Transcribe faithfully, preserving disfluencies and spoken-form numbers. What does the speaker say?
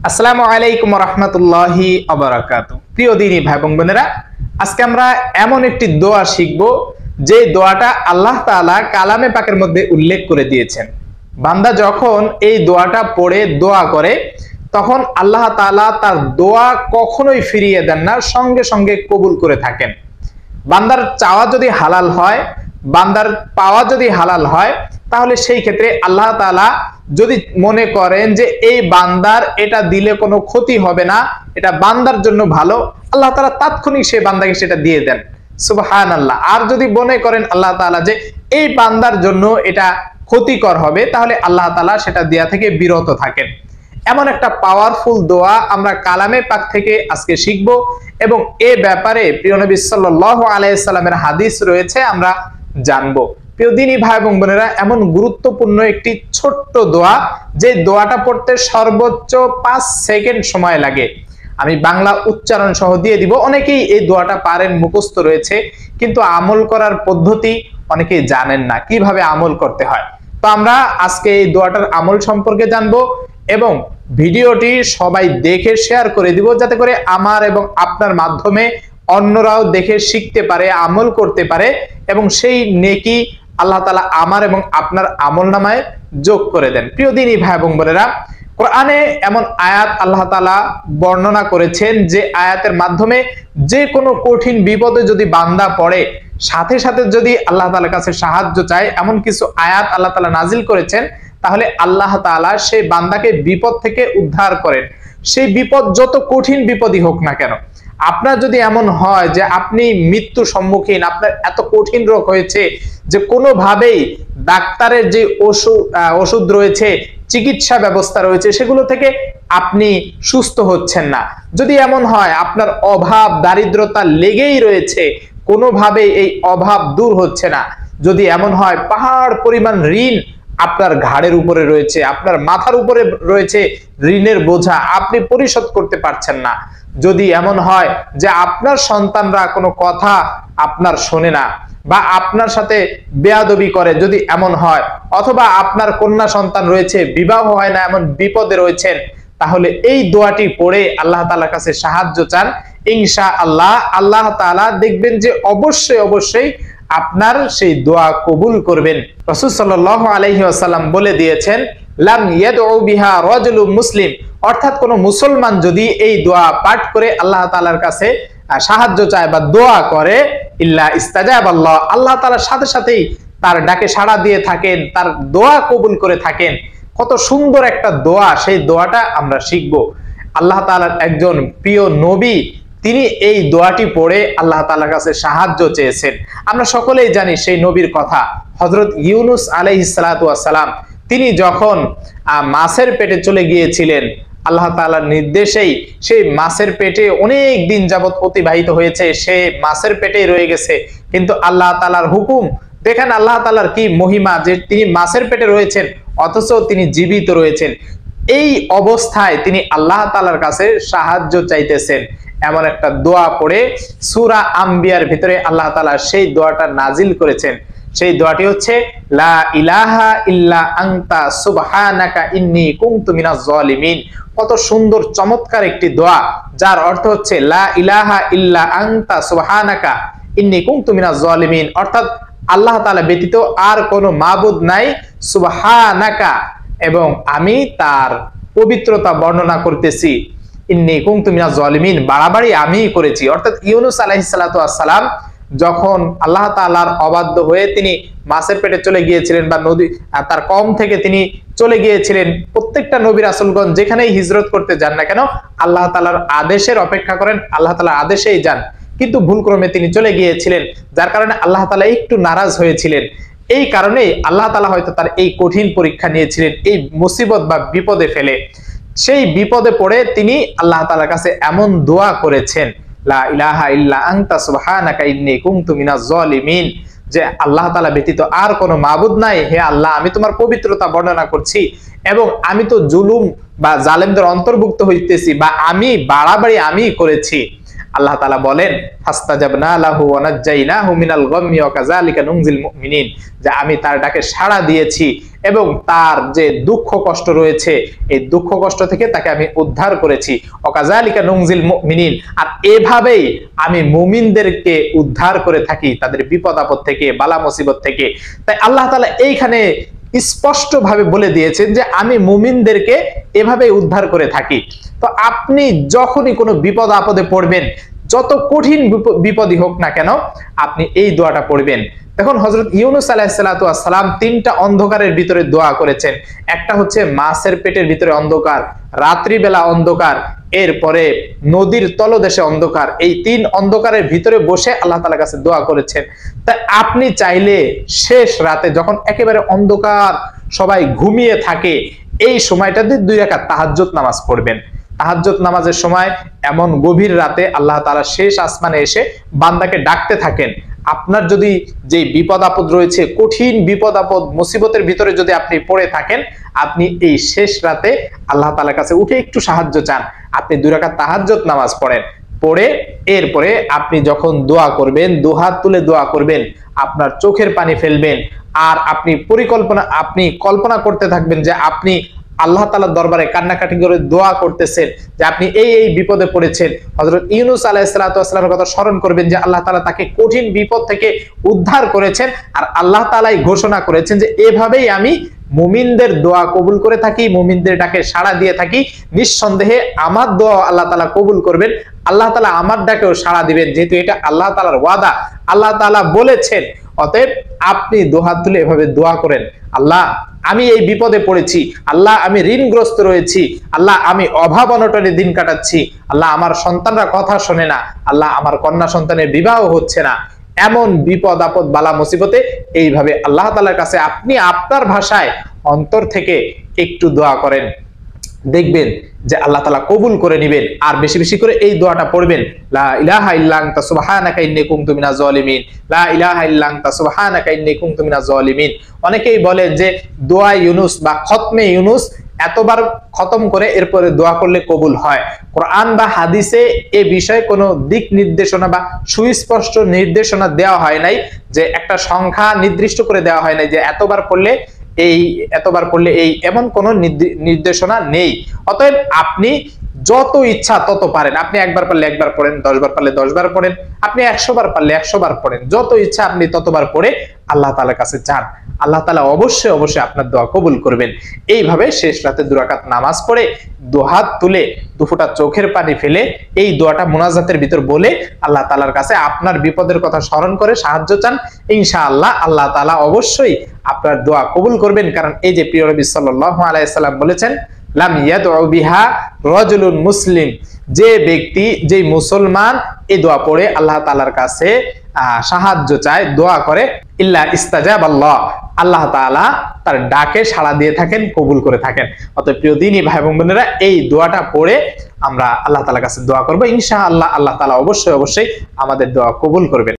আসসালামু আলাইকুম ওয়া রাহমাতুল্লাহি ওয়া বারাকাতুহু। প্রিয় দিনী ভাই বোন বোনেরা, আজকে আমরা এমন একটি দোয়া শিখব যে দোয়াটা আল্লাহ তাআলা কালামে পাকের মধ্যে উল্লেখ করে দিয়েছেন। বান্দা যখন এই দোয়াটা পড়ে দোয়া করে তখন আল্লাহ তাআলা তার দোয়া কখনোই ফিরিয়ে দেন না, সঙ্গে সঙ্গে কবুল করে থাকেন। বান্দার চাওয়া যদি হালাল হয়, বান্দার পাওয়া যদি হালাল হয়, তাহলে সেই ক্ষেত্রে আল্লাহ তাআলা যদি মনে করেন যে এই বান্দার এটা দিলে কোনো ক্ষতি হবে না, এটা বান্দার জন্য ভালো, আল্লাহ তাআলা তাৎক্ষণিক সেই বান্দাকে সেটা দিয়ে দেন। সুবহানাল্লাহ। আর যদি মনে করেন আল্লাহ তাআলা যে এই বান্দার জন্য এটা ক্ষতিকর হবে, তাহলে আল্লাহ তাআলা সেটা দেয়া থেকে বিরত থাকেন। এমন একটা পাওয়ারফুল দোয়া আমরা কালামে পাক থেকে আজকে শিখব এবং এ ব্যাপারে প্রিয় নবী সাল্লাল্লাহু আলাইহি সাল্লামের হাদিস রয়েছে, আমরা জানবো। প্রিয় দিনী ভাই এবং বোনেরা, এমন গুরুত্বপূর্ণ একটি ছোট্ট দোয়া যে দোয়াটা পড়তে সর্বোচ্চ পাঁচ সেকেন্ড সময় লাগে। আমি বাংলা উচ্চারণ সহ দিয়ে দিব। অনেকেই এই দোয়াটা পারেন, মুখস্থ রয়েছে, কিন্তু আমল করার পদ্ধতি অনেকেই জানেন না, কিভাবে আমল করতে হয়। তো আমরা আজকে এই দোয়াটার আমল সম্পর্কে জানবো এবং ভিডিওটি সবাই দেখে শেয়ার করে দিব, যাতে করে আমার এবং আপনার মাধ্যমে অন্যরাও দেখে শিখতে পারে, আমল করতে পারে এবং সেই নেকি আল্লাহ তাআলা আমার এবং আপনার আমলনামায় যোগ করে দেন। প্রিয় দিনী ভাই এবং বোনেরা, কোরআনে এমন আয়াত আল্লাহ তাআলা বর্ণনা করেছেন যে আয়াতের মাধ্যমে যে কোনো কঠিন বিপদে যদি বান্দা পড়ে, সাথে সাথে যদি আল্লাহ তাআলার কাছে সাহায্য চায়, এমন কিছু আয়াত আল্লাহ তাআলা নাজিল করেছেন, তাহলে আল্লাহ তাআলা সেই বান্দাকে বিপদ থেকে উদ্ধার করেন। সেই বিপদ যত কঠিন বিপদই হোক না কেন, আপনার যদি এমন হয় যে আপনি মৃত্যু সম্মুখীন, আপনার এত কঠিন রোগ হয়েছে যে কোনোভাবেই ডাক্তারের যে ওষুধ ওষুধ রয়েছে, চিকিৎসা ব্যবস্থা রয়েছে, সেগুলো থেকে আপনি সুস্থ হচ্ছেন না, যদি এমন হয় আপনার অভাব দারিদ্রতা লেগেই রয়েছে, কোনোভাবেই এই অভাব দূর হচ্ছে না, যদি এমন হয় পাহাড় পরিমাণ ঋণ আপনার ঘাড়ের উপরে রয়েছে, আপনার মাথার উপরে রয়েছে ঋণের বোঝা, আপনি পরিশোধ করতে পারছেন না, যদি এমন হয় যে আপনার সন্তানরা কোনো কথা আপনার শোনে না বা আপনার সাথে বেয়াদবি করে, যদি এমন হয়, অথবা আপনার কন্যা সন্তান রয়েছে, বিবাহ হয় না, এমন বিপদে রয়েছেন, তাহলে এই দোয়াটি পড়ে আল্লাহ তাআলার কাছে সাহায্য চান। ইনশাআল্লাহ আল্লাহ তাআলা দেখবেন যে অবশ্যই অবশ্যই আপনার সেই দোয়া কবুল করবেন। রাসূল সাল্লাল্লাহু আলাইহি ওয়াসাল্লাম বলে দিয়েছেন, লাম ইয়াদউ বিহা রাজুলুম মুসলিম, অর্থাৎ কোন মুসলমান যদি এই দোয়া পাঠ করে আল্লাহ তাআলার কাছে সাহায্য চায় বা দোয়া করে, ইল্লা ইস্তাজাবাল্লাহ, আল্লাহ তাআলার সাথে সাথেই তার ডাকে সাড়া দিয়ে থাকেন, তার দোয়া কবুল করে থাকেন। কত সুন্দর একটা দোয়া, সেই দোয়াটা আমরা শিখব। আল্লাহ তাআলার একজন প্রিয় নবী, তিনি এই দোয়াটি পড়ে আল্লাহ তাআলার কাছে সাহায্য চেয়েছেন। আমরা সকলেই জানি সেই নবীর কথা, হযরত ইউনূস আলাইহিস সালাতু ওয়াস সালাম, তিনি যখন মাছের পেটে চলে গিয়েছিলেন, আল্লাহ তাআলার নির্দেশেই সেই মাছের পেটে অনেক দিন যাবত অতিবাহিত হয়েছে, সে মাছের পেটেই রয়ে গেছে, কিন্তু আল্লাহ তাআলার হুকুম দেখেন, আল্লাহ তাআলার কি মহিমা যে তিনি মাছের পেটে রয়েছেন অথচ তিনি জীবিত রয়েছেন। এই অবস্থায় তিনি আল্লাহ তাআলার কাছে সাহায্য চাইতেছেন। এমন একটা দোয়া পড়ে সূরা আম্বিয়ার ভিতরে আল্লাহ তাআলা সেই দোয়াটা নাজিল করেছেন। সেই দোয়াটি হচ্ছে লা ইলাহা ইল্লা আনতা সুবহানাকা ইন্নী কুনতু মিনাজ জালিমিন। কত সুন্দর চমৎকার একটি দোয়া, যার অর্থ হচ্ছে লা ইলাহা ইল্লা আনতা সুবহানাকা ইন্নী কুনতু মিনাজ জালিমিন, অর্থাৎ আল্লাহ তাআলা ব্যতীত আর কোনো মাবুদ নাই, সুবহানাকা, এবং আমি তার পবিত্রতা বর্ণনা করতেছি, ইন্নী কুনতু মিনাজ জালিমিন, বাড়াবাড়ি আমিই করেছি। অর্থাৎ ইউনূস আলাইহিস সালাতু ওয়াস সালাম যখন আল্লাহ তাআলার অবাধ্য হয়ে তিনি মাছের পেটে চলে গিয়েছিলেন বা নদী তার কম থেকে তিনি চলে গিয়েছিলেন, প্রত্যেকটা নবী রাসূলগণ যেখানেই হিজরত করতে যান না কেন, আল্লাহ তাআলার আদেশের অপেক্ষা করেন, আল্লাহ তাআলার আদেশেই যান, কিন্তু ভুলক্রমে তিনি চলে গিয়েছিলেন, যার কারণে আল্লাহ তাআলা একটু নারাজ হয়েছিলেন। এই কারণেই আল্লাহ তাআলা হয়তো তার এই কঠিন পরীক্ষা নিয়েছিলেন, এই মুসিবত বা বিপদে ফেলে। সেই বিপদে পড়ে তিনি আল্লাহ তাআলার কাছে এমন দোয়া করেছেন, লা ইলাহা ইল্লা আনতা সুবহানাকা ইন্নী কুনতু মিনাজ জালিমিন, যে আল্লাহ তাআলা ব্যতীত আর কোনো মাবুদ নাই, হে আল্লাহ আমি তোমার পবিত্রতা বর্ণনা করছি এবং আমি তো জুলুম বা জালেমদের অন্তর্ভুক্ত হইতেছি বা আমি বাড়াবাড়ি আমি করেছি। আল্লাহ তাআলা বলেন ফাস্তাজাবনা লাহু ওয়া নাজ্জাইনাহু মিনাল গাম্মি ওয়া কাযালিকা নুনজিল মুমিনিন, যে আমি তার ডাকে সাড়া দিয়েছি এবং তার যে দুঃখ কষ্ট রয়েছে এই দুঃখ কষ্ট থেকে তাকে আমি উদ্ধার করেছি। ওয়া কাযালিকা নুনজিল মুমিনিন, আর এভাবেই আমি মুমিনদেরকে উদ্ধার করে থাকি তাদের বিপদ আপদ থেকে, বালা মুসিবত থেকে। তাই আল্লাহ তাআলা এইখানে স্পষ্ট ভাবে বলে দিয়েছেন যে আমি মুমিনদেরকে এভাবে উদ্ধার করে থাকি। তো আপনি যখনই কোনো বিপদ আপদে পড়বেন, যত কঠিন বিপদই হোক না কেন, আপনি এই দোয়াটা পড়বেন। দেখুন হযরত ইউনূস আলাইহিস সালাতু ওয়াস সালাম তিনটা অন্ধকারের ভিতরে দোয়া করেছেন। একটা হচ্ছে মাছের পেটের ভিতরে অন্ধকার, রাত্রিবেলা অন্ধকার, এরপরে নদীর তলদেশে অন্ধকার। এই তিন অন্ধকারের ভিতরে বসে আল্লাহ তাআলার কাছে দোয়া করেছেন। তাই আপনি চাইলে শেষ রাতে যখন একেবারে অন্ধকার, সবাই ঘুমিয়ে থাকে, এই সময়টাতে দুই রাকাত তাহাজ্জুদ নামাজ পড়বেন। তাহাজ্জুদ নামাজের সময় এমন গভীর রাতে আল্লাহ তাআলা শেষ আসমানে এসে বান্দাকে ডাকতে থাকেন। আপনার যদি যে বিপদ আপদ রয়েছে, কঠিন বিপদ আপদ মুসিবতের ভিতরে যদি আপনি পড়ে থাকেন, আপনি এই শেষ রাতে আল্লাহ তাআলার কাছে উঠে একটু সাহায্য চান, আপনি দুই রাকাত তাহাজ্জুদ নামাজ পড়েন। পড়ে এরপরে আপনি যখন দোয়া করবেন, দুহাত তুলে দোয়া করবেন, আপনার চোখের পানি ফেলবেন, আর আপনি পরিকল্পনা আপনি কল্পনা করতে থাকবেন যে আপনি আল্লাহ তাআলার দরবারে কান্নাকাটি করে দোয়া করতেছেন, যে আপনি এই এই বিপদে পড়েছেন। হযরত ইউনূস আলাইহিস সালাতু ওয়াস সালামের কথা স্মরণ করবেন যে আল্লাহ তাআলা তাকে কঠিন বিপদ থেকে উদ্ধার করেছেন, আর আল্লাহ তাআলাই ঘোষণা করেছেন যে এভাবেই আমি মুমিনদের দোয়া কবুল করে থাকি, মুমিনদের ডাকে সাড়া দিয়ে থাকি। নিঃসন্দেহে আমার দোয়া আল্লাহ তাআলা কবুল করবেন, আল্লাহ তাআলা আমার ডাকেও সাড়া দিবেন, যেহেতু এটা আল্লাহ তাআলার ওয়াদা, আল্লাহ তাআলা বলেছেন। অতএব আপনি দুহাত তুলে এভাবে দোয়া করেন, আল্লাহ আমি এই বিপদে পড়েছি, আল্লাহ আমি ঋণগ্রস্ত রয়েছি, আল্লাহ আমি অভাব অনটনে দিন কাটাচ্ছি, আল্লাহ আমার সন্তানরা কথা শোনে না, আল্লাহ আমার কন্যা সন্তানের বিবাহ হচ্ছে না। এমন বিপদ আপদ বালা মুসিবতে এইভাবে আল্লাহ তাআলার কাছে আপনি আপনার ভাষায় অন্তর থেকে একটু দোয়া করেন, দেখবেন যে আল্লাহ তাআলা কবুল করে নেবেন। আর বেশি বেশি করে এই দোয়াটা পড়বেন, লা ইলাহা ইল্লা আনতা সুবহানাকা ইন্নী কুনতু মিনাজ জালিমিন, লা ইলাহা ইল্লা আনতা সুবহানাকা ইন্নী কুনতু মিনাজ জালিমিন। অনেকেই বলেন যে দোয়া ইউনূস বা খতমে ইউনূস এতবার খতম করে এরপরে দোয়া করলে কবুল হয়। কোরআন বা হাদিসে এই বিষয়ে কোনো দিক নির্দেশনা বা সুস্পষ্ট নির্দেশনা দেওয়া হয় নাই, যে একটা সংখ্যা নির্দিষ্ট করে দেওয়া হয় নাই যে এতবার পড়লে এই এতবার পড়লে এই, এমন কোন নির্দেশনা নেই। অতএব আপনি যত ইচ্ছা তত পারেন, আপনি একবার পারলে একবার পড়েন, দশ বার পারলে দশ বার পড়েন, আপনি একশো বার পারলে একশো বার পড়েন, যত ইচ্ছা আপনি ততবার পড়ে আল্লাহ তাআলার কাছে চান। আল্লাহ তাআলা অবশ্যই অবশ্যই আপনার দোয়া কবুল করবেন। এইভাবে শেষ রাতে দুই রাকাত নামাজ পড়ে দুহাত তুলে দুফোঁটা চোখের পানি ফেলে এই দোয়াটা মুনাজাতের ভিতর বলে আল্লাহ তাআলার কাছে আপনার বিপদের কথা স্মরণ করে সাহায্য চান। ইনশাআল্লাহ আল্লাহ তাআলা অবশ্যই আপনার দোয়া কবুল করবেন। কারণ এই যে প্রিয় নবী সাল্লাল্লাহু আলাইহি সাল্লাম বলেছেন, লাম ইয়াদউ বিহা রাজুলুন মুসলিম, যে ব্যক্তি যে মুসলমান এই দোয়া পড়ে আল্লাহ তাআলার কাছে সাহায্য চায়, দোয়া করে, ইল্লা ইস্তাজাবাল্লাহ, আল্লাহ তাআলা তার ডাকে সাড়া দিয়ে থাকেন, কবুল করে থাকেন। অতএব প্রিয় দ্বীনী ভাই এবং বোনেরা, এই দোয়াটা পড়ে আমরা আল্লাহ তাআলার কাছে দোয়া করব, ইনশাআল্লাহ আল্লাহ তাআলা অবশ্যই অবশ্যই আমাদের দোয়া কবুল করবেন।